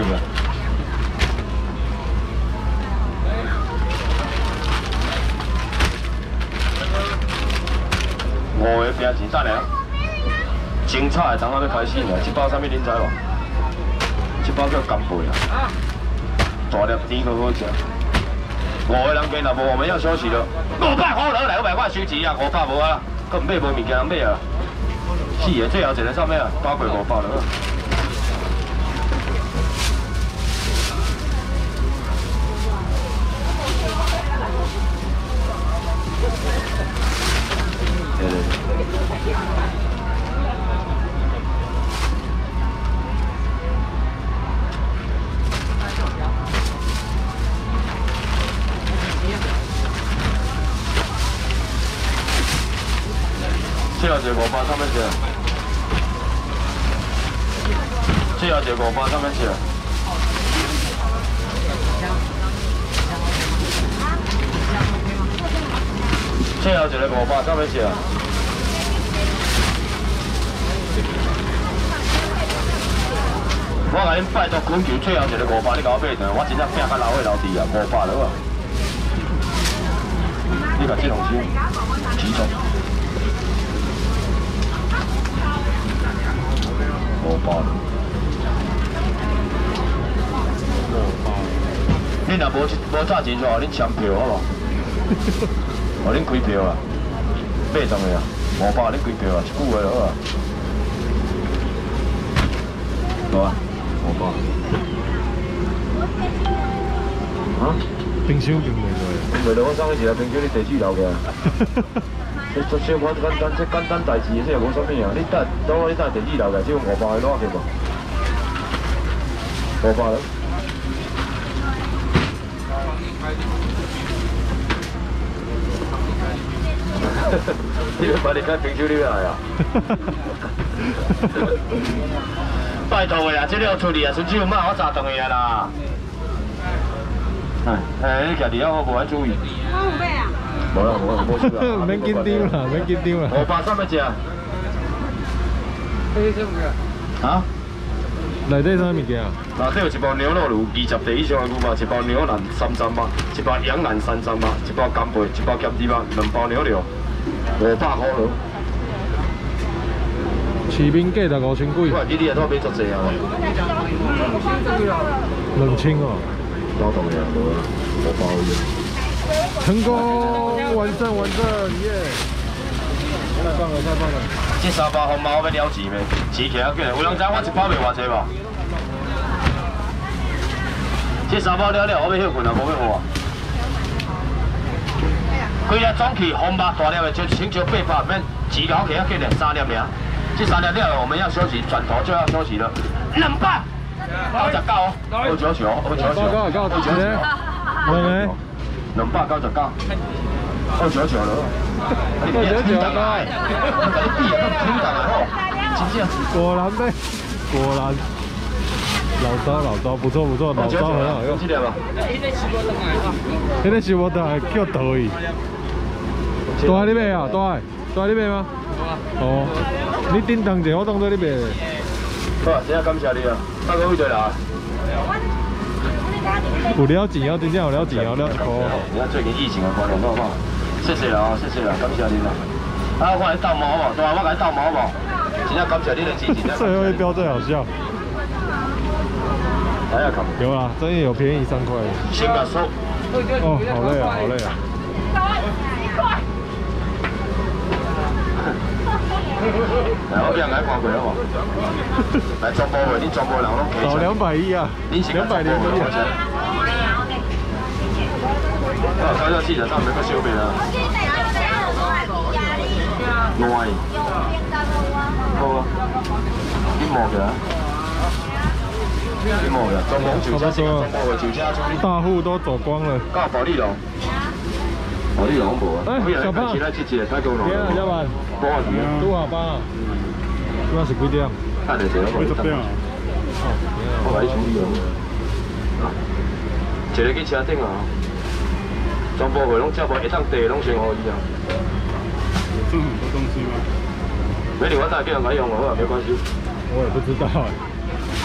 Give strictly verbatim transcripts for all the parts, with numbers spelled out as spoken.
个。五个饼钱等下，精彩的当下要开始了。这包啥物恁知无？这包叫干贝啊，大粒甜好好食。五个人跟若无我们要休息了。五百块落来，五百块收钱啊，五百无啊，佮唔买无物件人买啊。是的，最后一个啥物啊？包过五百了。 对对。最後一個五百三蚊錢，最後一個五百三蚊錢。最後一個五百三蚊錢。我甲恁拜託恳求，最後一個五百，你甲我買斷，我真正拼甲老伙老弟啊，五百了啊！你甲這東西集中。 五百了，恁若无无炸钱出，恁签票好无？哦，恁开票啊？八十个啊，五百恁开票啊，一句话就好啊。好啊，五百。啊？冰箱冰袂落。袂落，我上一次冰箱你地址留个。 你做小可简单，这简单代志，这又无啥物啊！你等，等我你等地址留来，只有五百个攞去无？五百了。你要把你看冰箱里来啊！拜托个啦，这了处理啊，孙子有骂我砸断去啊啦！哎哎，你家己啊，我无爱注意。我有买啊。 无啦，无啦，无事啦， 免紧张啦，免紧张啦。 五百三要食？ 这什么个？ 啊？ 内底啥物件？ 内底有一包牛肉卤，二十块以上的牛肉，一包牛腩三十肉，一包羊腩三十肉，一包干贝，一包咸猪肉，两包牛肉，五百块咯。 市面价值五千几。 我记你啊，都买足济啊。 两千哦。 老动的啊，无啊，五百块。 成功完胜完胜耶！太棒了太棒了！ 这三包红包要了钱没？钱起来紧，有人知我一包卖偌济无？这三包了了，我要休困啊，无要付啊。规粒总去红包大粒的就请求八百，免钱搞起啊紧嘞，三粒尔。这三粒了，我们要休息，转头就要休息了。两百，九十九，二九九，二九九， 二九九，两个。 两百九十九，二九九了， 二九九啊！ 你比啊，咁轻淡啊吼，真正。 果然呗，果然。老招老招，不错不错，老招很好用。 这个吧。 那个是我的叫倒去。大你买啊？大大你买吗？哦，你顶当者，我当做你买。 好，真正感谢你啊，大哥会对啦。 有了钱哦，真正有了钱哦，了一块。 你看最近疫情的关系，好不好？谢谢啦，谢谢啦，感谢你啦。啊，我来倒毛好不好？对啊，我来倒毛好不好？真正感谢你的支持。 最后一标最好笑。 还要看？ 有啦，真的有便宜三块。 先把手。 哦，好累啊，好累啊。 来，我俾人来看过好无？来全部的，你全部人拢少两百一啊，两百零一啊。 啊，搞到记者上面个小饼啊。耐。好啊。你摸起来。你摸起来，中风酒家先中风的酒家处理。 大户都走光了。 搞保利龙。保利龙无啊？ 哎，小胖。 其他姐姐太多了。 天啊，小板。 多少钱？ 多少包？那是几点？ 看得着，我十点。我来处理哦。啊，一个去车顶啊。全部货拢接无，一趟地拢先互伊啊。 有这么多东西吗？ 没你我带叫人来用我，没关系。 我也不知道哎。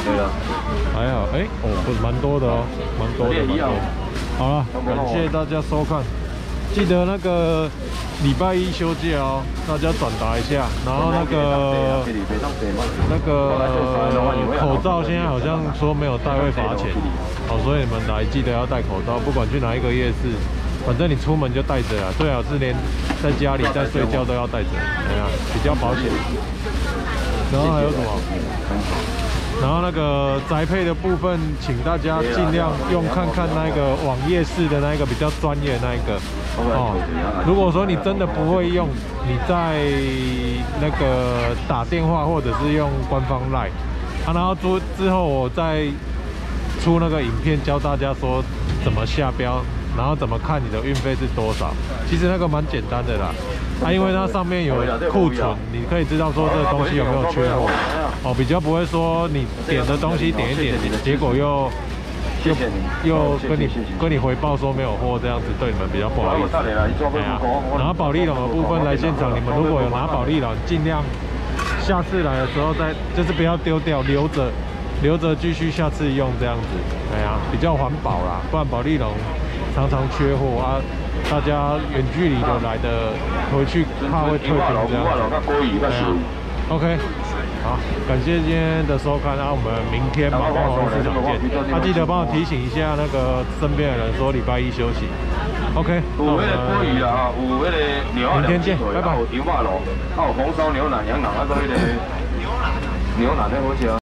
对啊， 还好，哎、哦，不是蛮多的哦，蛮多的，蛮多的。好了，感谢大家收看，记得那个礼拜一休假哦，大家转达一下。然后那个那个口罩现在好像说没有戴会罚钱，好，所以你们来记得要戴口罩，不管去哪一个夜市，反正你出门就戴着啊，最好是连在家里在睡觉都要戴着，哎呀，比较保险。然后还有什么？然后那个宅配的部分，请大家尽量用看看那个网页式的那个比较专业的那一个哦。如果说你真的不会用，你在那个打电话或者是用官方 LINE 啊，然后之之后我再出那个影片教大家说怎么下标，然后怎么看你的运费是多少。其实那个蛮简单的啦。啊，因为它上面有库存，你可以知道说这个东西有没有缺货，哦，比较不会说你点的东西点一点，结果又又又跟你跟你回报说没有货，这样子对你们比较不好意思。对啊，拿保利龙的部分来现场，你们如果有拿保利龙，尽量下次来的时候再就是不要丢掉，留着留着继续下次用这样子。哎呀，比较环保啦，不然保利龙常常缺货啊。大家远距离的来的回去怕会退订这样子。OK， 好，感谢今天的收看，那我们明天马光华市场见。他、啊、记得帮我提醒一下那个身边的人说礼拜一休息。OK， 那我们明天见，拜拜。 有牛肉，啊有红烧牛腩、羊腩，啊，搁迄个牛腩的好食。